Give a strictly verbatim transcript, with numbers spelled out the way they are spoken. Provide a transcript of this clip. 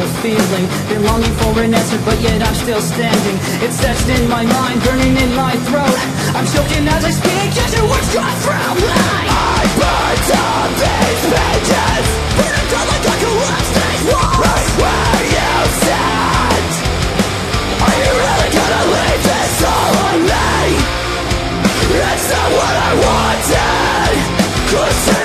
a feeling, been longing for an answer, but yet I'm still standing. It's etched in my mind, burning in my throat. I'm choking as I speak, as your words draw through mine. I burned up these pages, burning down like I collapse these walls. Right where you stand, are you really gonna leave this all on me? It's not what I wanted, 'cause